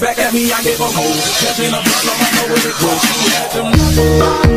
Back at me, I gave a hoe. Catching a problem, I know where it goes. She had them